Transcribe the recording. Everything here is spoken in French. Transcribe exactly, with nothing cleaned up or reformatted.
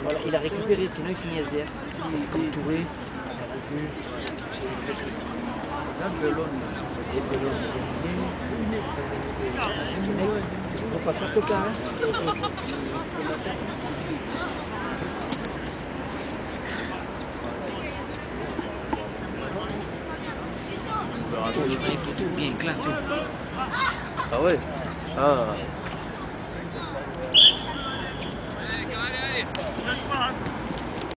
Voilà, il a récupéré, sinon il finit S D F. C'est comme Touré, ils ont pas fait coca, hein. Oh, je prends les photos bien, classe. Ah ouais? Ah. Allez, allez, allez.